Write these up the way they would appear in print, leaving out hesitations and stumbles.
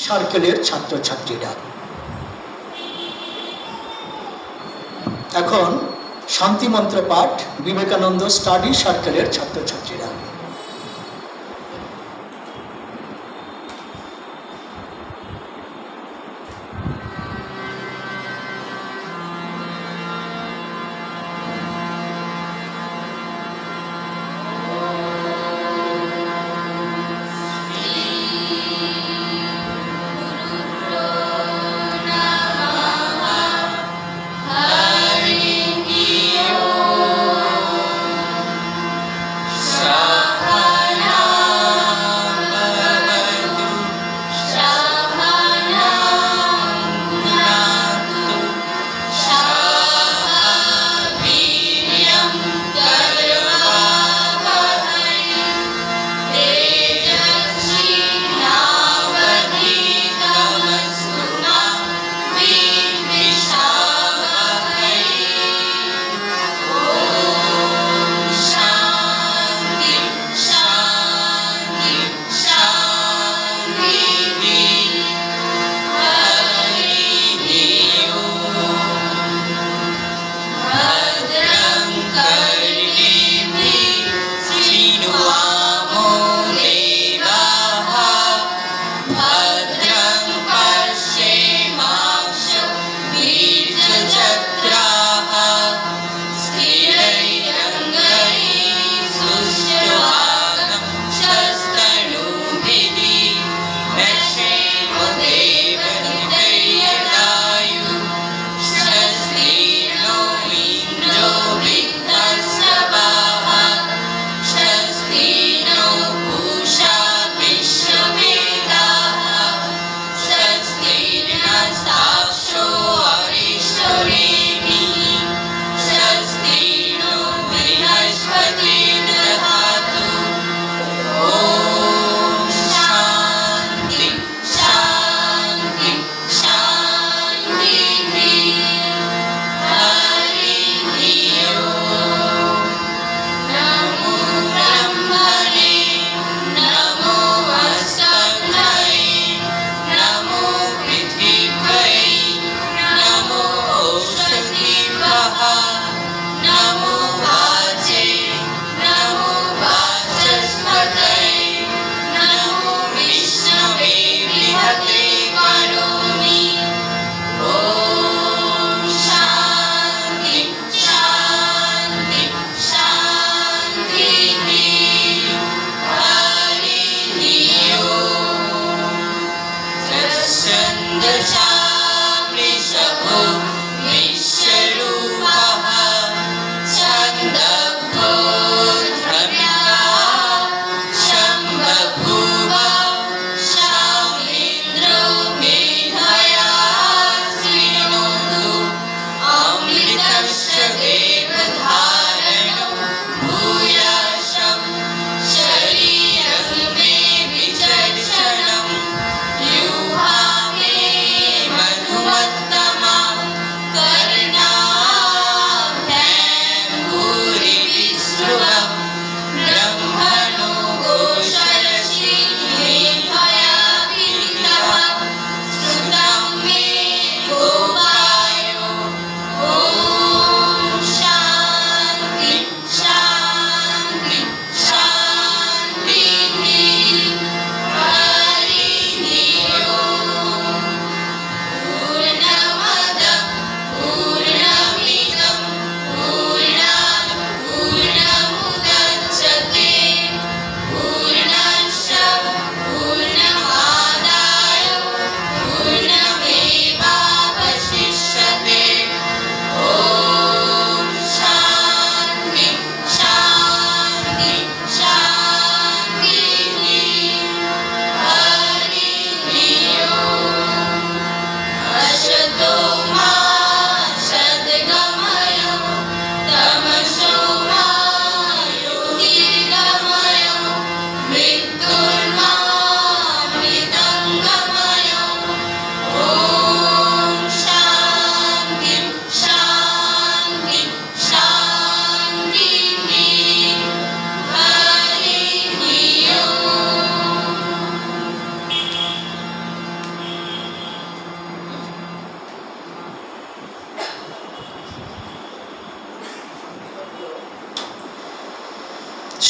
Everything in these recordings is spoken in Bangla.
সার্কেলের ছাত্রছাত্রীরা। এখন শান্তিমন্ত্র পাঠ বিবেকানন্দ স্টাডি সার্কেলের ছাত্রছাত্রীরা।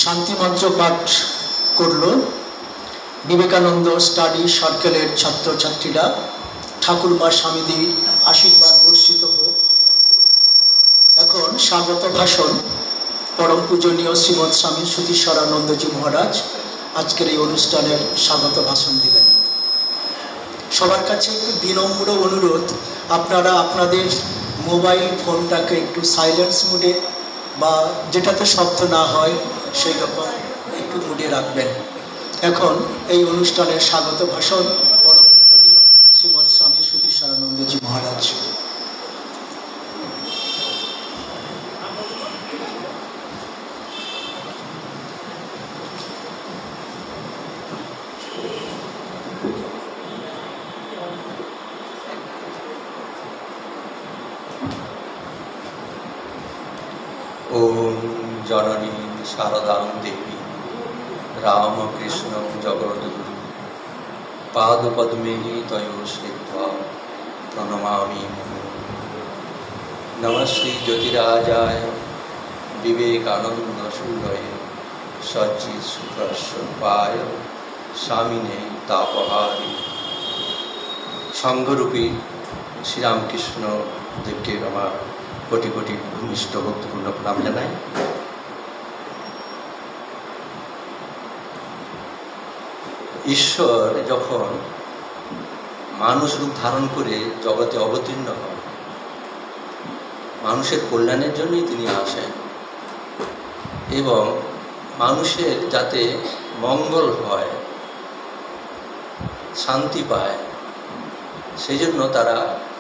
শান্তি মন্ত্র পাঠ করল বিবেকানন্দ স্টাডি সার্কেলের ছাত্রছাত্রীরা। ঠাকুরমা স্বামীজির আশীর্বাদ বর্ষিত হোক। এখন স্বাগত ভাষণ পরম পূজনীয় শ্রীমৎ স্বামী সুধীশ্বরানন্দজি মহারাজ আজকের এই অনুষ্ঠানের স্বাগত ভাষণ দিবেন। সবার কাছে একটু বিনম্র অনুরোধ, আপনারা আপনাদের মোবাইল ফোনটাকে একটু সাইলেন্স মোডে বা যেটাতে শব্দ না হয় সেই রকম একটু মুডে রাখবেন। এখন এই অনুষ্ঠানের স্বাগত ভাষণ পরম পূজনীয় শ্রীমৎ স্বামী সুধীশ্বরানন্দজি মহারাজ। ওম জননী শারদাং দেবী রামকৃষ্ণ জগদ্গুরু পাদপদ্মে তয় শ্রিত্বা প্রণমামি নমঃ শ্রী জ্যোতিরাজায় বিবেকানন্দ সুরয়ে সচ্চিৎ সুপ্রস্বরূপায় স্বামিনে তাপহারি। সংঘরূপী শ্রীরামকৃষ্ণ দেবকে আমার কোটি কোটি ভূমিষ্ঠ ভক্তিপূর্ণ প্রণাম জানাই। ঈশ্বর যখন মানুষ রূপ ধারণ করে জগতে অবতীর্ণ হন, মানুষের কল্যাণের জন্যই তিনি আসেন এবং মানুষের যাতে মঙ্গল হয়, শান্তি পায়, সেই জন্য তারা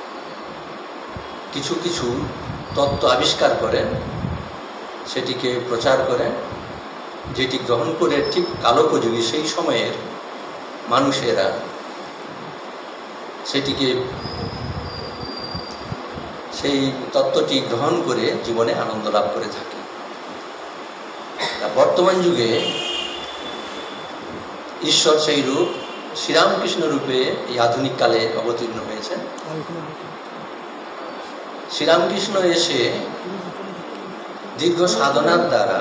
কিছু কিছু তত্ত্ব আবিষ্কার করেন, সেটিকে প্রচার করেন, যেটি গ্রহণ করে ঠিক কালোপযোগী সেই সময়ের মানুষেরা সেটিকে সেই তত্ত্বটি গ্রহণ করে জীবনে আনন্দ লাভ করে থাকে। বর্তমান যুগে ঈশ্বর সেই রূপ শ্রীরামকৃষ্ণ রূপে এই আধুনিক কালে অবতীর্ণ হয়েছেন। শ্রীরামকৃষ্ণ এসে দীর্ঘ সাধনার দ্বারা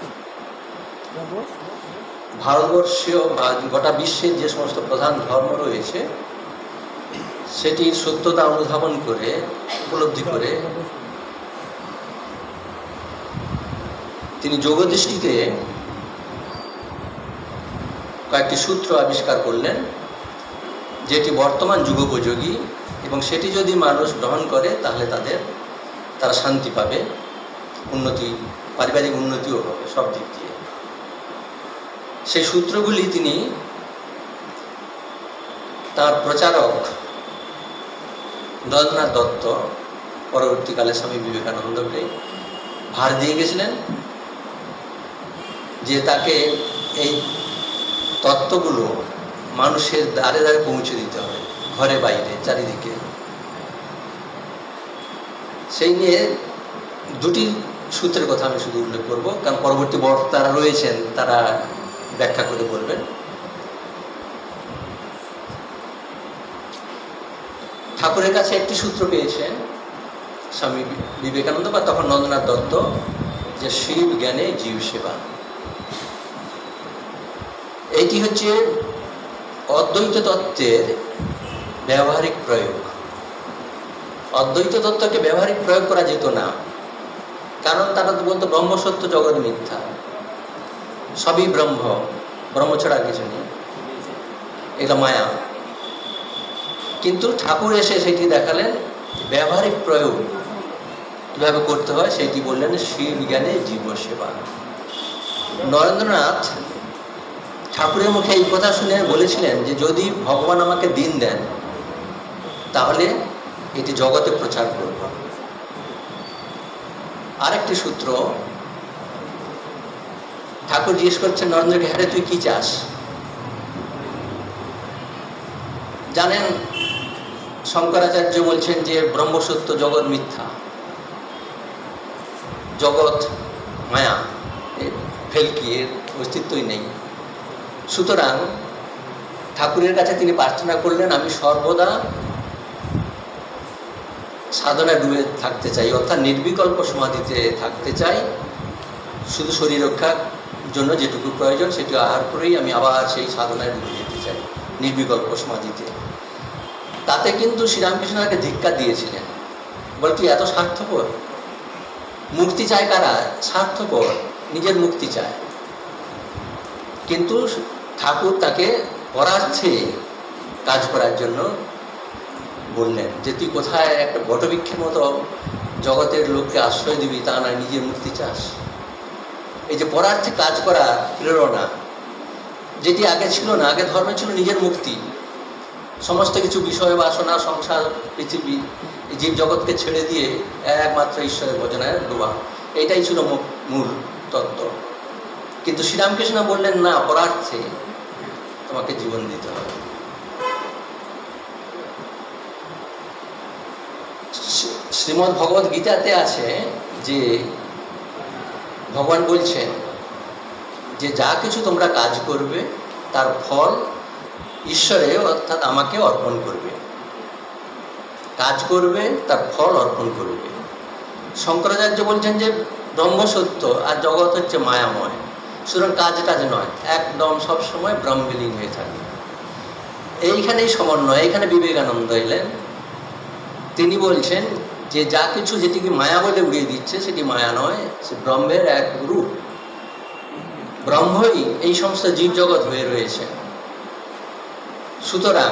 ভারতবর্ষীয় বা গোটা বিশ্বের যে সমস্ত প্রধান ধর্ম রয়েছে সেটির সত্যতা অনুধাবন করে উপলব্ধি করে তিনি যোগদৃষ্টিতে কয়েকটি সূত্র আবিষ্কার করলেন, যেটি বর্তমান যুগোপযোগী এবং সেটি যদি মানুষ গ্রহণ করে তাহলে তারা শান্তি পাবে, উন্নতি, পারিবারিক উন্নতিও হবে সব দিক দিয়ে। সেই সূত্রগুলি তিনি তার প্রচারক নরেন্দ্রনাথ দত্ত, পরবর্তীকালে স্বামী বিবেকানন্দকে ভার দিয়ে গেছিলেন যে তাকে এই তত্ত্বগুলো মানুষের দ্বারে দ্বারে পৌঁছে দিতে হবে, ঘরে বাইরে চারিদিকে। সেই নিয়ে দুটি সূত্রের কথা আমি শুধু উল্লেখ করব, কারণ পরবর্তী বক্তারা রয়েছেন তারা ব্যাখ্যা করে বলবেন। ঠাকুরের কাছে একটি সূত্র পেয়েছেন স্বামী বিবেকানন্দ বা তখন নরেন্দ্রনাথ দত্ত, যে শিব জ্ঞানে জীব সেবা। এটি হচ্ছে অদ্বৈত তত্ত্বের ব্যবহারিক প্রয়োগ। অদ্বৈত তত্ত্বকে ব্যবহারিক প্রয়োগ করা যেত না, কারণ তারা তো বলতো ব্রহ্মসত্য জগৎ মিথ্যা, সবই ব্রহ্ম ছাড়া কিছু নেই, এটা মায়া। কিন্তু ঠাকুর এসে সেটি দেখালেন ব্যবহারিক প্রয়োগ কীভাবে করতে হয়, সেটি বললেন শিব জ্ঞানে জীব সেবা। নরেন্দ্রনাথ ঠাকুরের মুখে এই কথা শুনে বলেছিলেন যে যদি ভগবান আমাকে দিন দেন তাহলে এটি জগতে প্রচার করব। আরেকটি সূত্র, ঠাকুর জিজ্ঞেস করছেন নরেন্দ্রকে, হ্যাঁ তুই কি চাস? জানেন শঙ্করাচার্য বলছেন যে ব্রহ্মসত্য জগৎ মিথ্যা, জগৎ মায়া, ফেলকি, এর অস্তিত্বই নেই। সুতরাং ঠাকুরের কাছে তিনি প্রার্থনা করলেন, আমি সর্বদা সাধনায় ডুবে থাকতে চাই, অর্থাৎ নির্বিকল্প সমাধিতে থাকতে চাই, শুধু শরীর রক্ষা জন্য যেটুকু প্রয়োজন সেটি আহার করেই আমি আবার সেই সাধনায় ডুবে যেতে চাই, নির্বিকল্প সমাধিতে। তাতে কিন্তু শ্রীরামকৃষ্ণ তাকে ধিক্কার দিয়েছিলেন, বলে তুই এত স্বার্থপর, মুক্তি চায় কারা? স্বার্থপর, নিজের মুক্তি চায়। কিন্তু ঠাকুর তাকে পরার্থে কাজ করার জন্য বললেন যে তুই কোথায় একটা বটবৃক্ষের মতো জগতের লোককে আশ্রয় দিবি, তা না নিজের মুক্তি চাস। এই যে পরার্থে কাজ করা প্রেরণা, যেটি আগে ছিল না। আগে ধর্মে ছিল নিজের মুক্তি, সমস্ত কিছু বিষয় বাসনা, সংসার, পৃথিবী, জীব জগৎকে ছেড়ে দিয়ে একমাত্র ঈশ্বরের ভজনায় ডোবা, এইটাই ছিল মূল তত্ত্ব। কিন্তু শ্রীরামকৃষ্ণ বললেন না, পরার্থে তোমাকে জীবন দিতে হবে। শ্রীমদ্ ভগবদ গীতাতে আছে যে ভগবান বলছেন যে যা কিছু তোমরা কাজ করবে তার ফল ঈশ্বরে অর্থাৎ আমাকে অর্পণ করবে। কাজ করবে তার ফল অর্পণ করবে। শঙ্করাচার্য বলছেন যে ব্রহ্ম সত্য আর জগৎ হচ্ছে মায়াময়, সুতরাং কাজ নয়, একদম সবসময় ব্রহ্মলীন হয়ে থাকে। এইখানেই সমন্বয়। এইখানে বিবেকানন্দ এলেন, তিনি বলছেন যে যা কিছু যেটিকে মায়া বলে উড়িয়ে দিচ্ছে সেটি মায়া নয়, সে ব্রহ্মের এক রূপ। ব্রহ্মই এই সমস্ত জীব জগৎ হয়ে রয়েছে। সুতরাং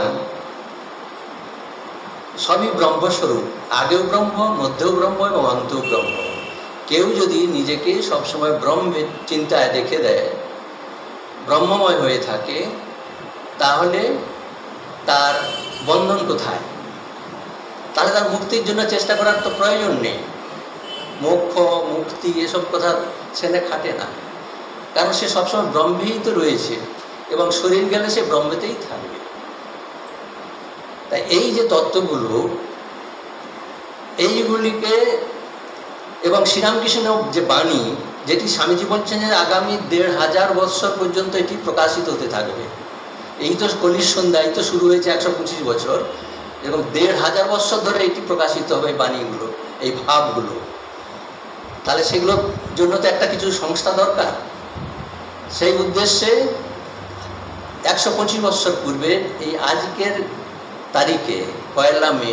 সবই ব্রহ্মস্বরূপ, আগেও ব্রহ্ম, মধ্যেও ব্রহ্ম এবং অন্তেও ব্রহ্ম। কেউ যদি নিজেকে সবসময় ব্রহ্মের চিন্তায় রেখে দেয়, ব্রহ্মময় হয়ে থাকে, তাহলে তার বন্ধন কোথায়? তাহলে তার মুক্তির জন্য চেষ্টা করার তো প্রয়োজন নেই। মোক্ষ, মুক্তি এসব কথা ছেলে খাটে না, কারণ সে সবসময় ব্রহ্মেই তো রয়েছে এবং শরীর গেলে সে ব্রহ্মেতেই থাকবে। তাই এই যে তত্ত্বগুলো, এইগুলিকে এবং শ্রীরামকৃষ্ণ যে বাণী, যেটি স্বামীজি বলছেন যে আগামী ১৫০০ বৎসর পর্যন্ত এটি প্রকাশিত হতে থাকবে। এই তো কলির সন্ধ্যা, এই তো শুরু হয়েছে ১২৫ বছর, এবং ১৫০০ বৎসর ধরে এটি প্রকাশিত হবে, বাণীগুলো, এই ভাবগুলো। তাহলে সেগুলোর জন্য তো একটা কিছু সংস্থা দরকার। সেই উদ্দেশ্যে ১২৫ বৎসর পূর্বে এই আজকের তারিখে ১ মে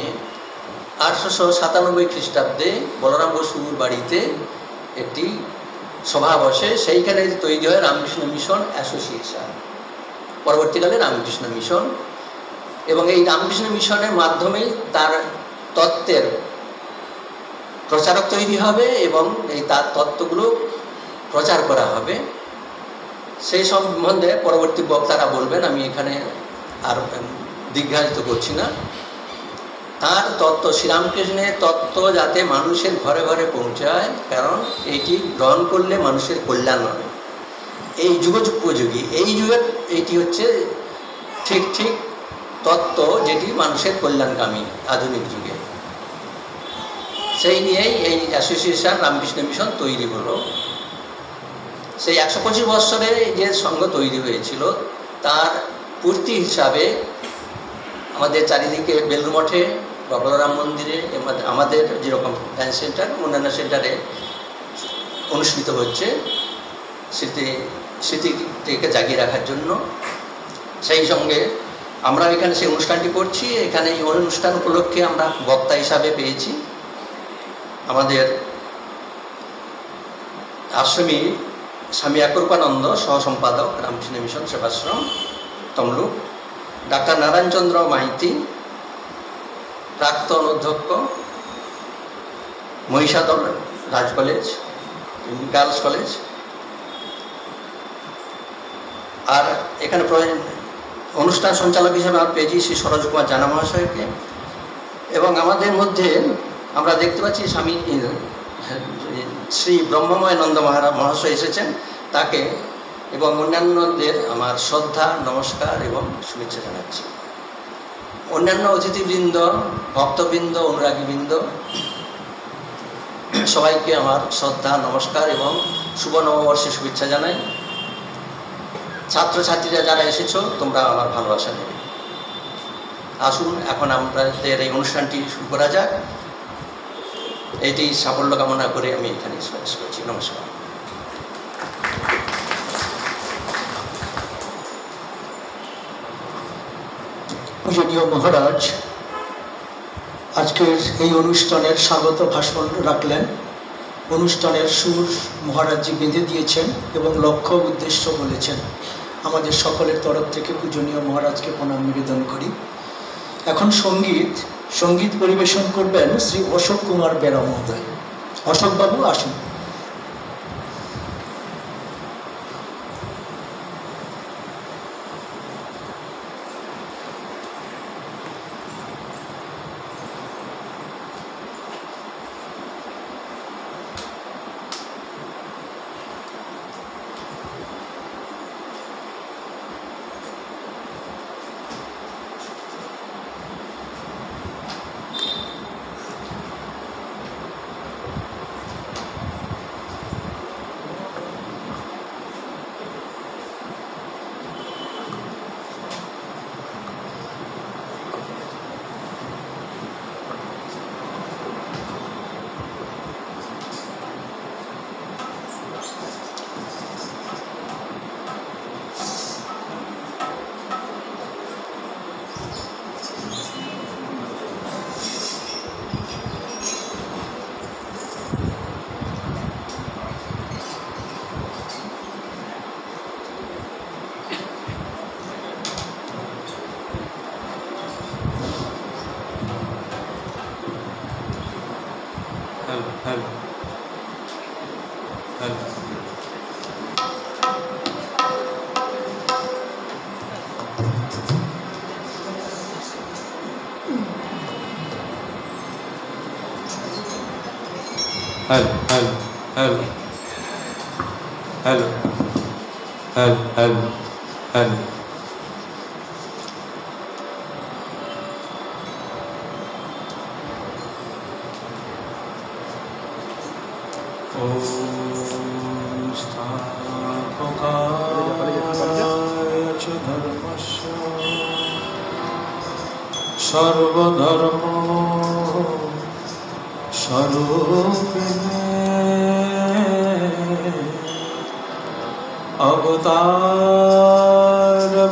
১৮৯৭ খ্রিস্টাব্দে বলরাম বসুর বাড়িতে একটি সভা বসে। সেইখানে তৈরি হয় রামকৃষ্ণ মিশন অ্যাসোসিয়েশন, পরবর্তীকালে রামকৃষ্ণ মিশন। এবং এই রামকৃষ্ণ মিশনের মাধ্যমেই তার তত্ত্বের প্রচারক তৈরি হবে এবং এই তার তত্ত্বগুলো প্রচার করা হবে। সেই সম্বন্ধে পরবর্তী বক্তারা বলবেন, আমি এখানে আর দীর্ঘায়িত করছি না। তার তত্ত্ব, শ্রীরামকৃষ্ণের তত্ত্ব যাতে মানুষের ঘরে ঘরে পৌঁছায়, কারণ এটি গ্রহণ করলে মানুষের কল্যাণ হবে। এই যুগোপযোগী, এই যুগের এইটি হচ্ছে ঠিক ঠিক তত্ত্ব যেটি মানুষের কল্যাণকামী আধুনিক যুগে। সেই নিয়েই এই অ্যাসোসিয়েশন রামকৃষ্ণ মিশন তৈরি হলো। সেই ১২৫ বৎসরে যে সংঘ তৈরি হয়েছিল তার পূর্তি হিসাবে আমাদের চারিদিকে বেলুড় মঠে বা বলরাম মন্দিরে, আমাদের যেরকম ডান্স সেন্টার, অন্যান্য সেন্টারে অনুষ্ঠিত হচ্ছে স্মৃতিকে জাগিয়ে রাখার জন্য। সেই সঙ্গে আমরা এখানে সেই অনুষ্ঠানটি করছি। এখানে এই অনুষ্ঠান উপলক্ষে আমরা বক্তা হিসাবে পেয়েছি আমাদের আশ্রমী স্বামী একরূপানন্দ, সহ সম্পাদক রামকৃষ্ণ মিশন সেবাশ্রম তমলুক, ডাক্তার নারায়ণচন্দ্র মাইতি, প্রাক্তন অধ্যক্ষ, Mahishadal Raj college, girls college. আর এখানে অনুষ্ঠান সঞ্চালক হিসেবে আমরা পেয়েছি শ্রী সরোজ কুমার জানা মহাশয়কে। এবং আমাদের মধ্যে আমরা দেখতে পাচ্ছি স্বামী শ্রী ব্রহ্মময় নন্দ মহাশয় এসেছেন, তাকে এবং অন্যান্যদের আমার শ্রদ্ধা, নমস্কার এবং শুভেচ্ছা জানাচ্ছি। অন্যান্য অতিথিবৃন্দ, ভক্তবৃন্দ, অনুরাগীবৃন্দ, সবাইকে আমার শ্রদ্ধা, নমস্কার এবং শুভ নববর্ষের শুভেচ্ছা জানাই। ছাত্রছাত্রীরা যারা এসেছো, তোমরা আমার ভালোবাসা নেবে। আসুন এখন আমাদের এই অনুষ্ঠানটি শুরু করা যাক। এটি সাফল্য কামনা করে আমি এখানে শেষ করছি। নমস্কার। পূজনীয় মহারাজ আজকের এই অনুষ্ঠানের স্বাগত ভাষণ রাখলেন। অনুষ্ঠানের সুর মহারাজজি বেঁধে দিয়েছেন এবং লক্ষ্য উদ্দেশ্য বলেছেন। আমাদের সকলের তরফ থেকে পূজনীয় মহারাজকে প্রণাম নিবেদন করি। এখন সঙ্গীত পরিবেশন করবেন শ্রী অশোক কুমার বেরা মহোদয়। অশোকবাবু আসুন। सर्वधर्म स्वरूपिणे अवतार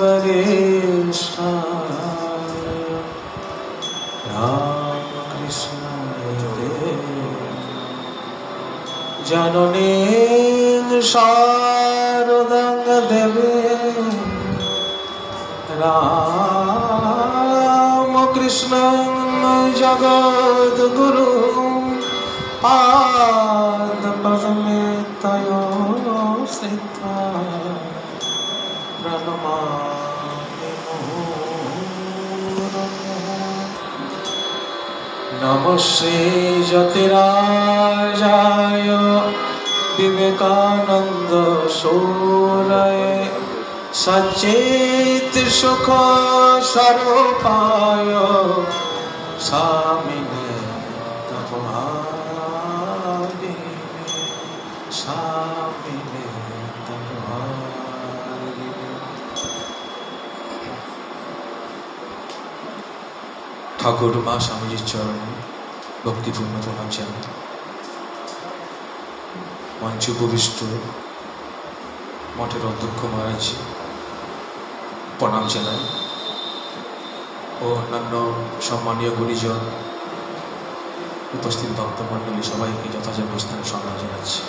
वरिष्ठाय राम कृष्ण जननी शारदं देवी राम कृष्ण जगद्गुरु पाद पद्मे तयो स्थिता प्रणमामि नमः श्री जतिराजाय विवेकानंद सूरय सचेत सुख स्वरूपाय स्वामिने तपहारिणे स्वामिने तपहारिणे। ঠাকুর মা স্বামীজির চরণে ভক্তিপূর্ণ প্রণাম জানাই। মঞ্চ উপবিষ্ট মঠের অধ্যক্ষ মহারাজ প্রণাম জানাই ও অন্যান্য সম্মানীয় গুণীজন উপস্থিত ভক্তমণ্ডলী সবাইকে যথাযথ অবস্থানে সম্মান জানাচ্ছি।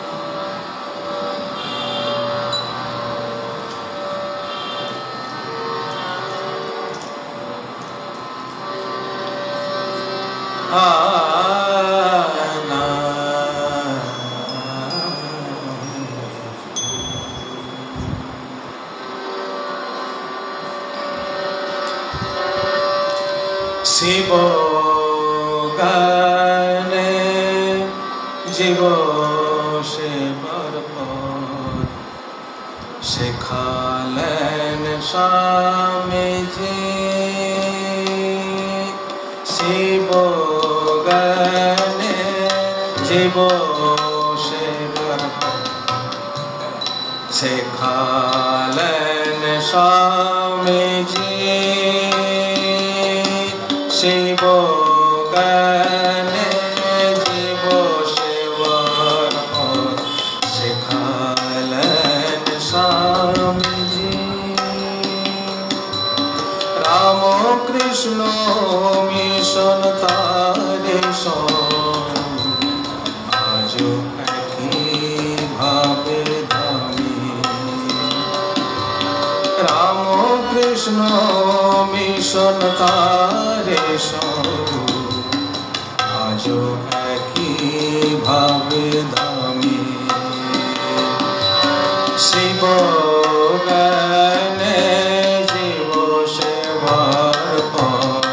শিব গানে জীব সেবার পর শেখালেন স্বামীজি। শিব গানে জীব সেবার পর শেখালেন স্বামীজি। শিব গানে জীব সেবার পর শেখালেন স্বামীজি। রাম কৃষ্ণ মিশন তারে আজ একই ভাবে ধামে রাম কৃষ্ণ মিশন তারে আজ একই ভাবে ধামে শিব জ্ঞানে জীব সেবার পর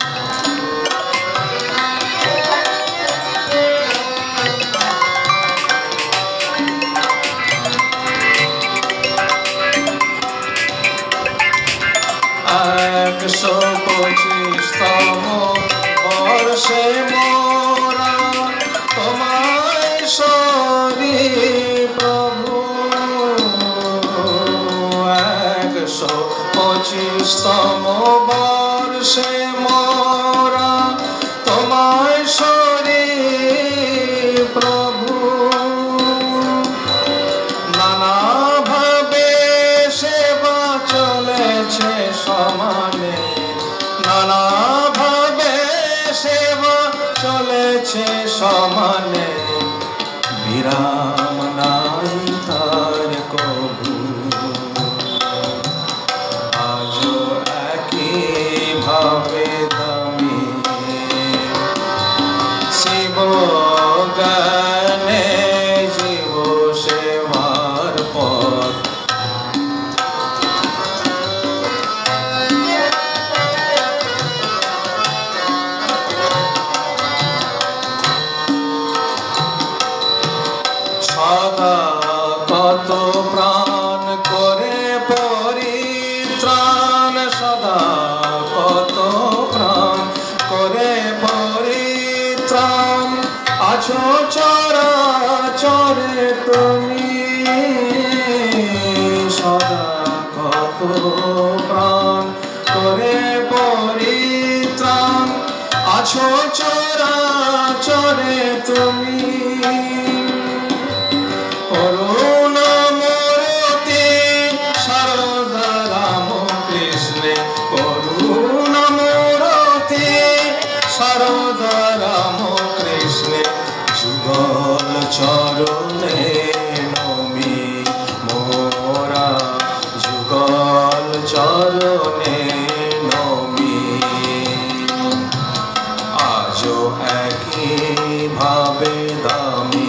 একশো 25তম বর্ষে মোরা তোমায় সরি প্রভু 125তম বর্ষে মোরা তোমায় সরি প্রভু নানা ভাবে সেবা চলেছে সমানে নানা ভাবে সেবা চলেছে সমানে বিরাম নাই তার কবু আজ একই ভাবে দামি শিব জ্ঞানে জীব সেবার পথ সদা কত প্রাণ করে পরিত্রাণ সদা কত প্রাণ করে পরিত্রাণ আছো চরাচরে তুমি সদা কত প্রাণ করে পরিত্রাণ আছো চরাচরে তুমি করুণামূর্তি সারদা রাম কৃষ্ণে করুণামূর্তি সারদা রাম কৃষ্ণে যুগল চরণে নমি মোরা যুগল চরণে নমি আজও একই ভাবে দামি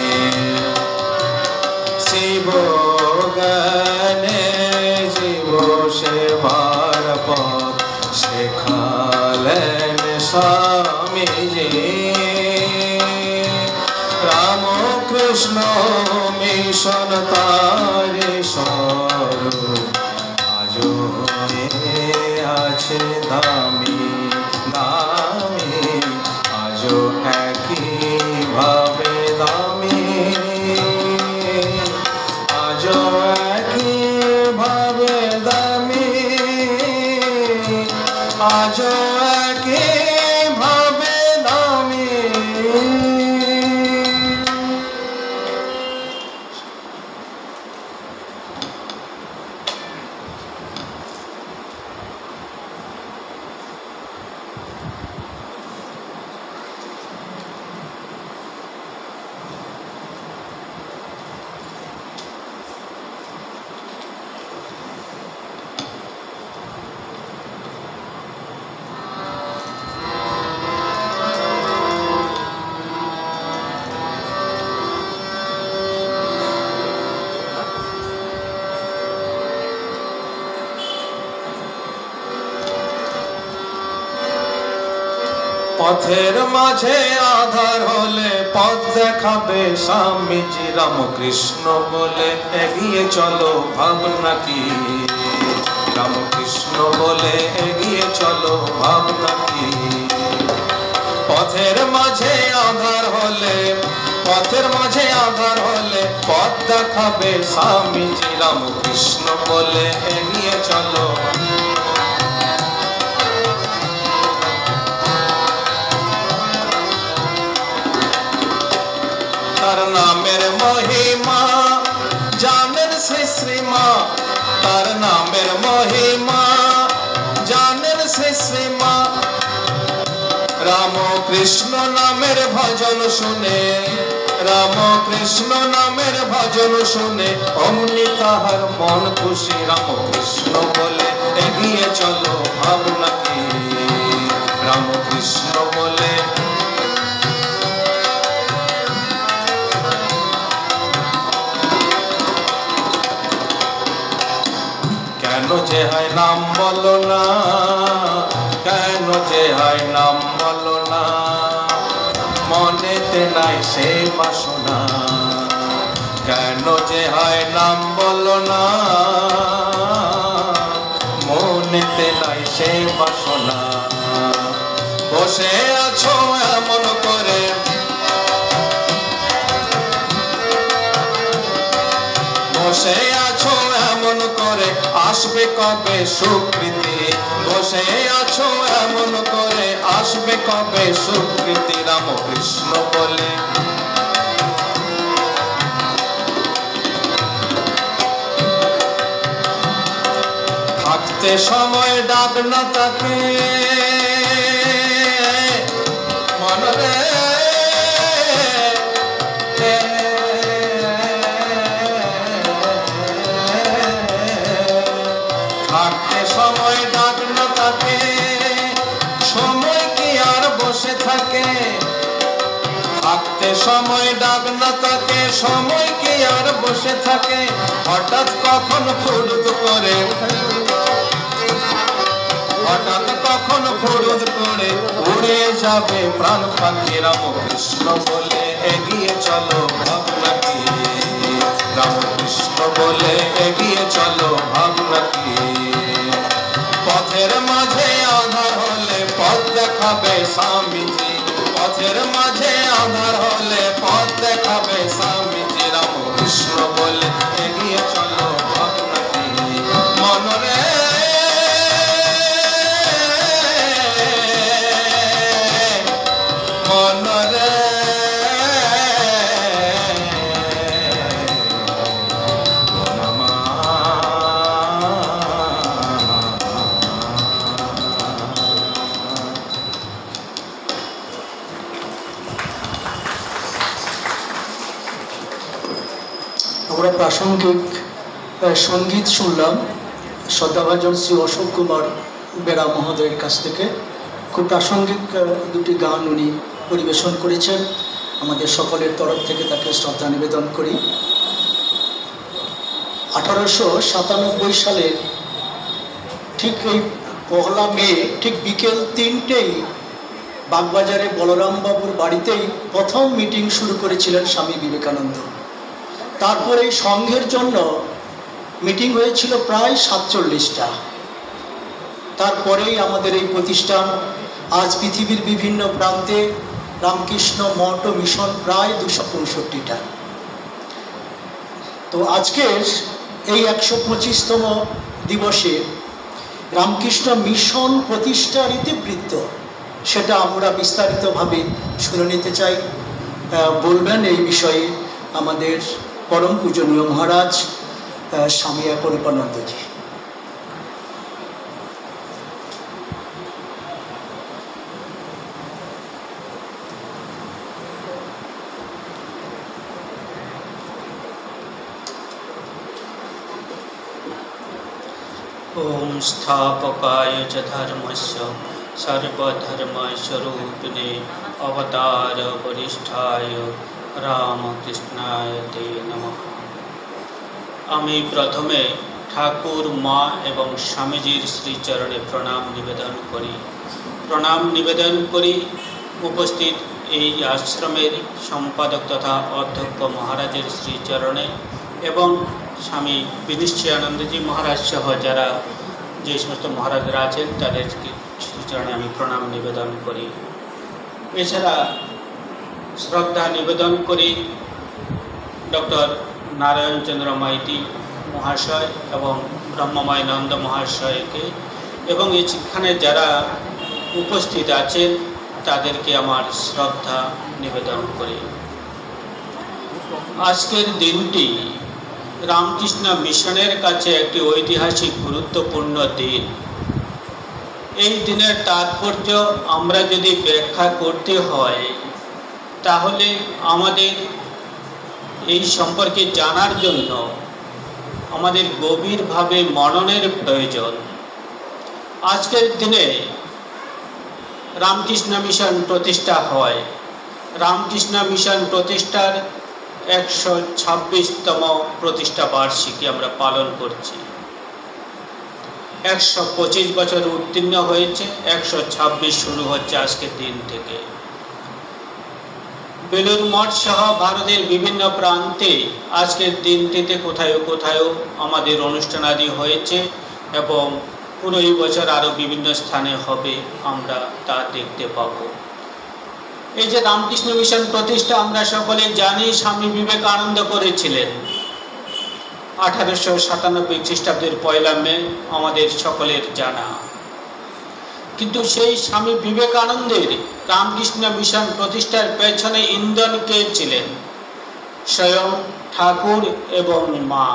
শিব জ্ঞানে জীব সেবার পথ শেখালেন স্বামীজি রাম কৃষ্ণ মিশন তারে আজও আছে দামি দামি আজও একই ভাবে দামি আজও একই ভাবে দামি আজও একই ভাবে দামি পথের মাঝে আধার হলে পথ দেখাবে স্বামীজি রামকৃষ্ণ বলে এগিয়ে চলো ভাবনা কি রামকৃষ্ণ বলে এগিয়ে চলো ভাবনা কি পথের মাঝে আধার হলে পথ দেখাবে স্বামীজি রামকৃষ্ণ বলে এগিয়ে চলো তার নামের মহিমা জানেন শ্রী শ্রীমা তার নামের মহিমা জানেন শ্রী শ্রীমা কৃষ্ণ নামের ভজন শুনে, রাম কৃষ্ণ নামের ভজন শুনে অমনি তাহার মন খুশি। রাম কৃষ্ণ বলে এগিয়ে চলো ভাবনা কি, রাম কৃষ্ণ বলে। কেন যে হয় নাম বলো না, কেন যে হয় নাম বলো না, মনেতে নাই সে বাসনা। কেন যে হয় নাম বলো না, মনেতে নাই সে বাসনা। বসে আছো এমন করে, বসে আছো এমন করে, আসবে কবে সুকৃতি। বসে আছো এমন করে, আসবে কবে সুকৃতি। রাম কৃষ্ণ বলে থাকতে সময় ডাক না তাকে, মনরে থাকতে সময় ডাক না তাকে, সময় কি আর বসে থাকে। থাকতে সময় ডাক না তাকে, সময় কি আর বসে থাকে। হঠাৎ কখন ফুরুত করে, হঠাৎ কখন ফুরুত করে উড়ে যাবে প্রাণ পাখি। রাম কৃষ্ণ বলে এগিয়ে চলো ভাবনা কি, রাম কৃষ্ণ বলে এগিয়ে চলো ভাবনা কি। পথের মাঝে আধার হলে পথ দেখাবে স্বামীজি, পথের মাঝে আধার হলে পথ দেখাবে স্বামীজি। রাম কৃষ্ণ বলে এগিয়ে চলো ভাবনা কি, মনরে মনরে আমরা প্রাসঙ্গিক সঙ্গীত শুনলাম শ্রদ্ধাভাজন শ্রী অশোক কুমার বেরা মহোদয়ের কাছ থেকে। খুব প্রাসঙ্গিক দুটি গান উনি পরিবেশন করেছেন। আমাদের সকলের তরফ থেকে তাকে শ্রদ্ধা নিবেদন করি। 1897 সালে ঠিক এই 1 মে ঠিক বিকেল 3টেই বাগবাজারে বলরামবাবুর বাড়িতেই প্রথম মিটিং শুরু করেছিলেন স্বামী বিবেকানন্দ। তারপরে এই সংঘের জন্য মিটিং হয়েছিল প্রায় 47টা। তারপরেই আমাদের এই প্রতিষ্ঠান আজ পৃথিবীর বিভিন্ন প্রান্তে রামকৃষ্ণ মঠ ও মিশন প্রায় 265টা। তো আজকের এই 125তম দিবসে রামকৃষ্ণ মিশন প্রতিষ্ঠার ইতিবৃত্ত সেটা আমরা বিস্তারিতভাবে শুনে নিতে চাই। বলবেন এই বিষয়ে আমাদের পরম পূজনীয় মহারাজ স্বামী অপরূপানন্দজি। ओम स्थापकाय च धर्मस्य सर्वधर्मस्वरूपिणे अवतार वरिष्ठाय रामकृष्णाय ते नमः। আমি প্রথমে ঠাকুর মা এবং স্বামীজির শ্রীচরণে প্রণাম নিবেদন করি উপস্থিত এই আশ্রমের সম্পাদক তথা অধ্যক্ষ মহারাজের শ্রীচরণে এবং স্বামী বিনিশ্চয়ানন্দজি মহারাজ সহ যারা যে সমস্ত মহারাজরা আছেন তাদের শ্রীচরণে আমি প্রণাম নিবেদন করি। এছাড়া শ্রদ্ধা নিবেদন করি ডক্টর নারায়ণচন্দ্র মাইতি মহাশয় এবং ব্রহ্মময় নন্দ মহাশয়কে এবং এখানে যারা উপস্থিত আছেন তাদেরকে আমার শ্রদ্ধা নিবেদন করি। আজকের দিনটি রামকৃষ্ণ মিশনের কাছে একটি ঐতিহাসিক গুরুত্বপূর্ণ দিন। এই দিনের তাৎপর্য আমরা যদি ব্যাখ্যা করতে হয় তাহলে আমাদের এই সম্পর্কে জানার জন্য আমাদের গভীরভাবে মননের প্রয়োজন। আজকের দিনে রামকৃষ্ণ মিশন প্রতিষ্ঠা হয়। রামকৃষ্ণ মিশন প্রতিষ্ঠার 126তম প্রতিষ্ঠা বার্ষিকী আমরা পালন করছি। 125 বছর উত্তীর্ণ হয়েছে, 126 শুরু হচ্ছে আজকের দিন থেকে। বেলুর মঠ সহ ভারতের বিভিন্ন প্রান্তে আজকের দিনটিতে কোথাও কোথাও আমাদের অনুষ্ঠানাদি হয়েছে এবং পুরো এই বছর আরও বিভিন্ন স্থানে হবে, আমরা তা দেখতে পাব। এই যে রামকৃষ্ণ মিশন প্রতিষ্ঠা আমরা সকলে জানি স্বামী বিবেকানন্দ করেছিলেন 1897 খ্রিস্টাব্দের 1 মে, আমাদের সকলের জানা। কিন্তু সেই স্বামী বিবেকানন্দের রামকৃষ্ণ মিশন প্রতিষ্ঠার পেছনে ইন্ধন কে ছিলেন? স্বয়ং ঠাকুর এবং মা।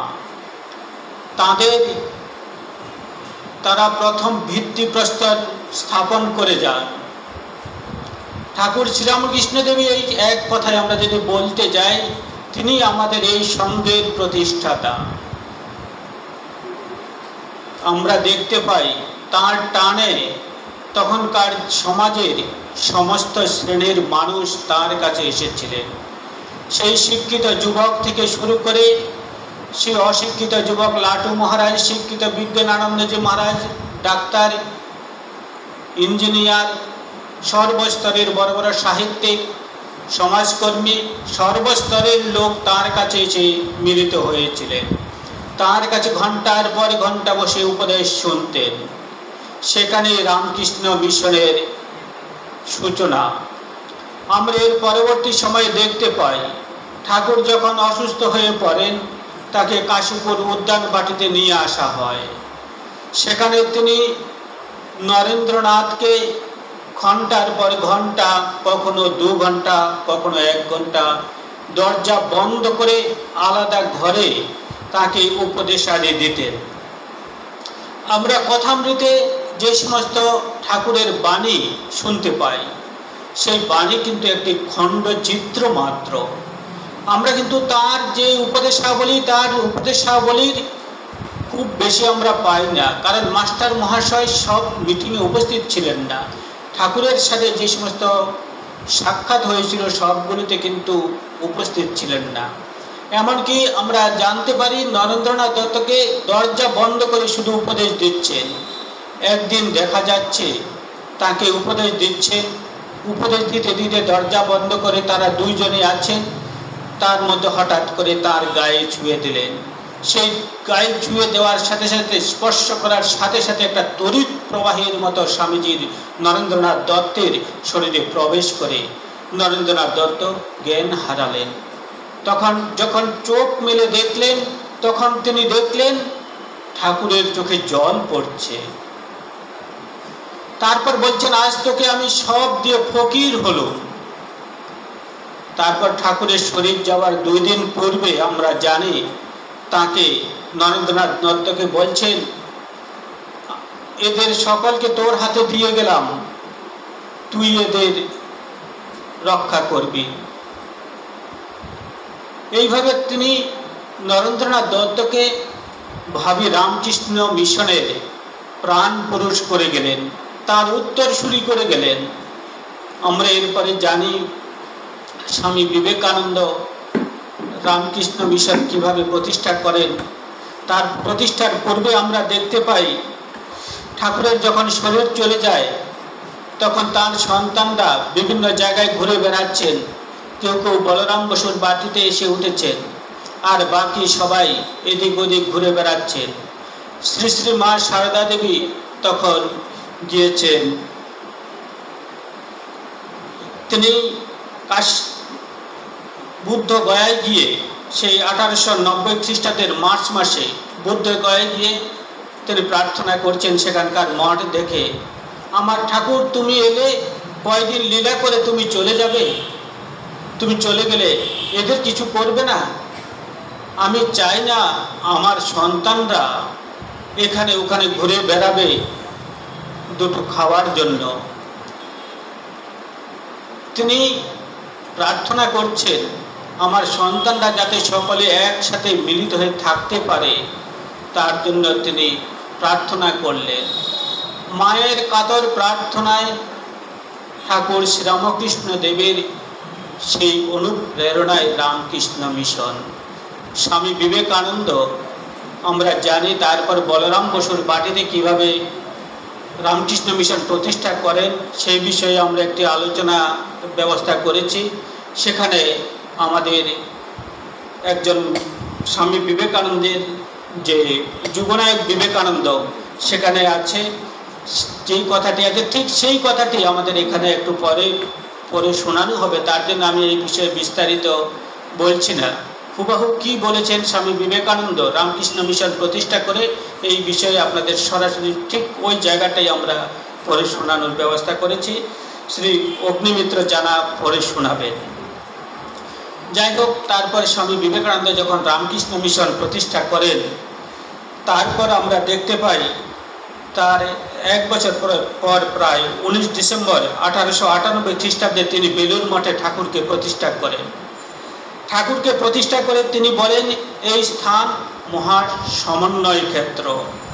তারা প্রথম ভিত্তিপ্রস্তর স্থাপন করে যান। ঠাকুর শ্রীরামকৃষ্ণদেবী এই এক কথায় আমরা যদি বলতে যাই, তিনি আমাদের এই সংঘের প্রতিষ্ঠাতা। আমরা দেখতে পাই তার টানে তখনকার সমাজের সমস্ত শ্রেণীর মানুষ তার কাছে এসেছিলেন। সেই শিক্ষিত যুবক থেকে শুরু করে সেই অশিক্ষিত যুবক লাটু মহারাজ, শিক্ষিত বিজ্ঞানানন্দজি মহারাজ, ডাক্তার, ইঞ্জিনিয়ার, সর্বস্তরের বড় বড় সাহিত্যিক, সমাজকর্মী, সর্বস্তরের লোক তার কাছে এসে মিলিত হয়েছিলেন। তার কাছে ঘন্টার পর ঘন্টা বসে উপদেশ শুনতেন। সেখানে রামকৃষ্ণ মিশনের সূচনা। আমরা এর পরবর্তী সময়ে দেখতে পাই ঠাকুর যখন অসুস্থ হয়ে পড়েন তাকে কাশীপুর উদ্যান বাটিতে নিয়ে আসা হয়। সেখানে তিনি নরেন্দ্রনাথকে ঘন্টার পর ঘন্টা, কখনো 2 ঘন্টা, কখনো 1 ঘন্টা দরজা বন্ধ করে আলাদা ঘরে তাকে উপদেশাদি দিতেন। আমরা কথামৃতে যে সমস্ত ঠাকুরের বাণী শুনতে পাই, সেই বাণী কিন্তু একটি খণ্ডচিত্র মাত্র। আমরা কিন্তু তার যে উপদেশাবলীর খুব বেশি আমরা পাই না, কারণ মাস্টার মহাশয় সব মিটিংয়ে উপস্থিত ছিলেন না। ঠাকুরের সাথে যে সমস্ত সাক্ষাৎ হয়েছিল সবগুলিতে কিন্তু উপস্থিত ছিলেন না। এমনকি আমরা জানতে পারি নরেন্দ্রনাথ দত্তকে দরজা বন্ধ করে শুধু উপদেশ দিচ্ছেন। একদিন দেখা যাচ্ছে তাকে উপদেশ দিচ্ছেন, উপদেশ দিতে দিতে দরজা বন্ধ করে তারা 2 জনে আছেন, তার মধ্যে হঠাৎ করে তার গায়ে ছুঁয়ে দিলেন। সেই গায়ে ছুঁয়ে দেওয়ার সাথে সাথে, স্পর্শ করার সাথে সাথে একটা তড়িৎ প্রবাহের মতো স্বামীজির নরেন্দ্রনাথ দত্তের শরীরে প্রবেশ করে নরেন্দ্রনাথ দত্ত জ্ঞান হারালেন। তখন যখন চোখ মেলে দেখলেন, তখন তিনি দেখলেন ঠাকুরের চোখে জল পড়ছে। তারপর বলছেন, আজ তোকে আমি সব দিয়ে ফকির হলো। তারপর ঠাকুরের শরীর যাওয়ার 2 দিন পূর্বে আমরা জানি তাকে নরেন্দ্রনাথ দত্তকে বলছেন, এদের সকলকে তোর হাতে দিয়ে গেলাম, তুই এদের রক্ষা করবি। এইভাবে তিনি নরেন্দ্রনাথ দত্তকে ভাবি রামকৃষ্ণ মিশনের প্রাণ পুরুষ করে গেলেন, তার উত্তরসূরি করে গেলেন। আমরা এরপরে জানি স্বামী বিবেকানন্দ রামকৃষ্ণ মিশন কিভাবে প্রতিষ্ঠা করেন। তার প্রতিষ্ঠার পূর্বে আমরা দেখতে পাই ঠাকুরের যখন শরীর চলে যায় তখন তার সন্তানরা বিভিন্ন জায়গায় ঘুরে বেড়াচ্ছেন। কেউ কেউ বলরাম বসুর বাটিতে এসে উঠেছেন, আর বাকি সবাই এদিক ওদিক ঘুরে বেড়াচ্ছেন। শ্রী শ্রী মা সারদা দেবী তখন গিয়েছেন। তিনি বুদ্ধ গয়ায় গিয়ে সেই 1890 খ্রিস্টাব্দের মার্চ মাসে বুদ্ধ গয়ায় গিয়ে তিনি প্রার্থনা করছেন সেখানকার মঠ দেখে, আমার ঠাকুর তুমি এলে কয়দিন লীলা করে তুমি চলে যাবে, তুমি চলে গেলে এদের কিছু করবে না। আমি চাই না আমার সন্তানরা এখানে ওখানে ঘুরে বেড়াবে, দুটো খাওয়ার জন্য। তিনি প্রার্থনা করছেন আমার সন্তানরা যাতে সকলে একসাথে মিলিত হয়ে থাকতে পারে, তার জন্য তিনি প্রার্থনা করলেন। মায়ের কাতর প্রার্থনায় ঠাকুর শ্রীরামকৃষ্ণ দেবের সেই অনুপ্রেরণায় রামকৃষ্ণ মিশন। স্বামী বিবেকানন্দ আমরা জানি, তারপর বলরাম বসুর বাটিতে কিভাবে রামকৃষ্ণ মিশন প্রতিষ্ঠা করেন সেই বিষয়ে আমরা একটি আলোচনা ব্যবস্থা করেছি। সেখানে আমাদের একজন স্বামী বিবেকানন্দের যে যুবনায়ক বিবেকানন্দ সেখানে আছে, যেই কথাটি আছে ঠিক সেই কথাটি আমাদের এখানে একটু পরে শোনানো হবে। তার জন্য আমি এই বিষয়ে বিস্তারিত বলছি না। হুবাহু কি বলেছেন স্বামী বিবেকানন্দ রামকৃষ্ণ মিশন প্রতিষ্ঠা করে, এই বিষয়ে আপনাদের সরাসরি ঠিক ওই জায়গাটাই আমরা পরে শোনানোর ব্যবস্থা করেছি। শ্রী অগ্নিমিত্র জানা পরে শোনাবেন। যাই হোক, তারপর স্বামী বিবেকানন্দ যখন রামকৃষ্ণ মিশন প্রতিষ্ঠা করেন, তারপর আমরা দেখতে পাই তার এক বছর পর প্রায় 19 ডিসেম্বর 1898 খ্রিস্টাব্দে তিনি বেলুড় মঠে ঠাকুরকে প্রতিষ্ঠা করেন। ঠাকুরকে প্রতিষ্ঠা করে তিনি বলেন এই স্থান মহা সমন্বয় ক্ষেত্র।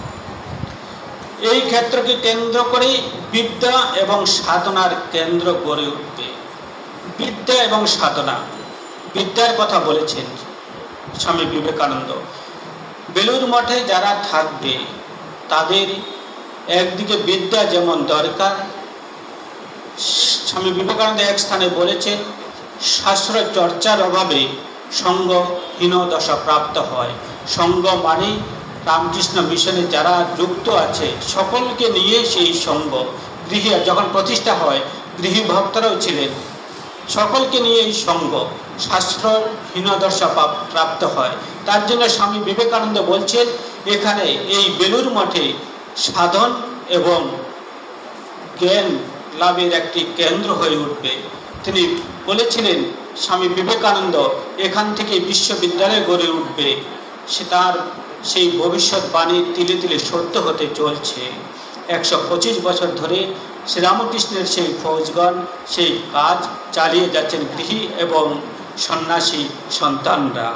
এই ক্ষেত্রকে কেন্দ্র করে বিদ্যা এবং সাধনার কেন্দ্র গড়ে উঠবে। বিদ্যা এবং সাধনা, বিদ্যার কথা বলেছেন স্বামী বিবেকানন্দ। বেলুড় মঠে যারা থাকবে তাদের একদিকে বিদ্যা যেমন দরকার, স্বামী বিবেকানন্দ এক স্থানে বলেছেন শাস্ত্র চর্চার অভাবে সঙ্গ হীনদশা প্রাপ্ত হয়। সঙ্গ মানে রামকৃষ্ণ মিশনে যারা যুক্ত আছে সকলকে নিয়ে সেই সঙ্গ। গৃহে যখন প্রতিষ্ঠা হয় গৃহী ভক্তরাও ছিলেন, সকলকে নিয়ে এই সঙ্গ শাস্ত্র হীনদশা প্রাপ্ত হয়। তার জন্য স্বামী বিবেকানন্দ বলছেন এখানে এই বেলুড় মঠে সাধন এবং জ্ঞান লাভের একটি কেন্দ্র হয়ে উঠবে। তিনি বলেছিলেন স্বামী বিবেকানন্দ এখান থেকে বিশ্ববিদ্যালয় গড়ে উঠবে। সে তার সেই ভবিষ্যৎবাণী তিলে তিলে সত্য হতে চলছে। 125 বছর ধরে শ্রীরামকৃষ্ণের সেই ফৌজগণ সেই কাজ চালিয়ে যাচ্ছেন, গৃহী এবং সন্ন্যাসী সন্তানরা।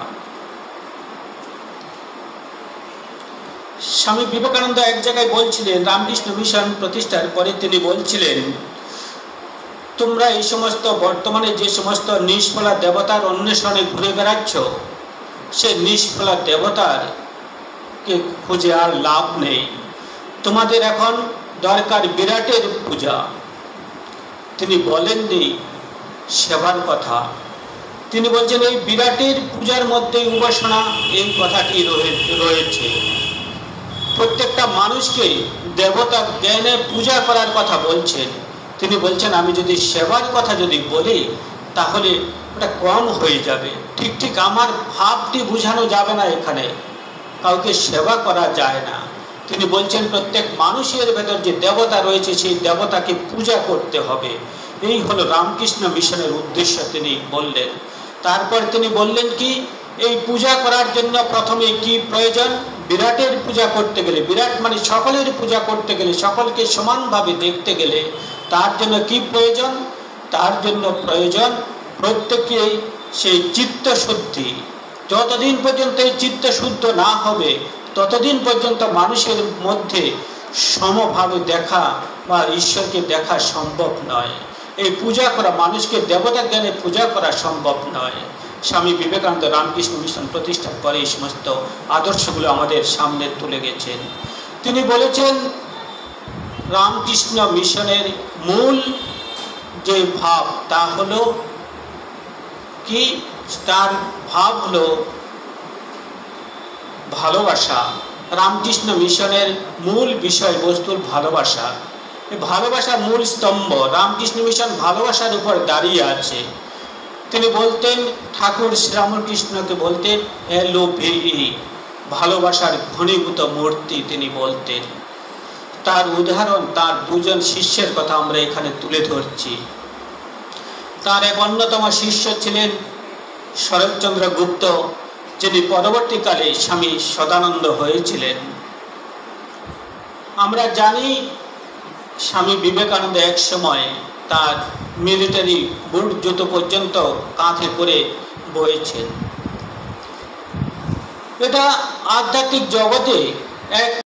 স্বামী বিবেকানন্দ এক জায়গায় বলছিলেন রামকৃষ্ণ মিশন প্রতিষ্ঠার পরে তিনি বলছিলেন তোমরা এই সমস্ত বর্তমানে যে সমস্ত নিষ্ফলা দেবতার অন্বেষণে ঘুরে বেড়াচ্ছ, সে নিষ্ফলা দেবতার কে খুঁজে আর লাভ নেই। তোমাদের এখন দরকার বিরাটের পূজা। তিনি বলেননি সেবার কথা, তিনি বলছেন এই বিরাটের পূজার মধ্যে উপাসনা এই কথাটি রয়েছে। প্রত্যেকটা মানুষকে দেবতা জ্ঞানে পূজা করার কথা বলছেন। তিনি বলছেন আমি যদি সেবার কথা যদি বলি তাহলে ওটা কম হয়ে যাবে। ঠিক ঠিক আমার ভাবটি বোঝানো যাবে না, এখানে কাউকে সেবা করা যায় না। তিনি বলছেন প্রত্যেক মানুষের ভেতর যে দেবতা রয়েছে সেই দেবতাকে পূজা করতে হবে। এই হলো রামকৃষ্ণ মিশনের উদ্দেশ্য তিনি বললেন। তারপর তিনি বললেন কি এই পূজা করার জন্য প্রথমে কি প্রয়োজন? বিরাটের পূজা করতে গেলে, বিরাট মানে সকলের পূজা করতে গেলে, সকলকে সমানভাবে দেখতে গেলে তার জন্য কি প্রয়োজন? তার জন্য প্রয়োজন প্রত্যেকে সেই চিত্তশুদ্ধি। যতদিন পর্যন্ত এই চিত্তশুদ্ধ না হবে ততদিন পর্যন্ত মানুষের মধ্যে সমভাবে দেখা বা ঈশ্বরকে দেখা সম্ভব নয়। এই পূজা করা মানুষকে দেবতা জ্ঞানে পূজা করা সম্ভব নয়। স্বামী বিবেকানন্দ রামকৃষ্ণ মিশন প্রতিষ্ঠার পরে এই সমস্ত আদর্শগুলো আমাদের সামনে তুলে গেছেন। তিনি বলেছেন রামকৃষ্ণ মিশনের মূল যে ভাব তা হলো কি? তার ভাব হলো ভালোবাসা। রামকৃষ্ণ মিশনের মূল বিষয়বস্তুর ভালোবাসা। এই ভালোবাসার মূল স্তম্ভ রামকৃষ্ণ মিশন ভালোবাসার উপর দাঁড়িয়ে আছে। তিনি বলতেন ঠাকুর শ্রীরামকৃষ্ণকে বলতেন LOVE, ভালোবাসার ঘনীভূত মূর্তি তিনি বলতেন। তার উদাহরণ তার দুজন শিষ্যের কথা আমরা এখানে তুলে ধরছি। তার এক অন্যতম শিষ্য ছিলেন শরৎচন্দ্র গুপ্ত, যিনি পরবর্তীকালে স্বামী সদানন্দ হয়েছিলেন। আমরা জানি স্বামী বিবেকানন্দ এক সময় তার মিলিটারি বুট জুতো পর্যন্ত কাঁধে করে বয়েছেন। এটা আধ্যাত্মিক জগতে এক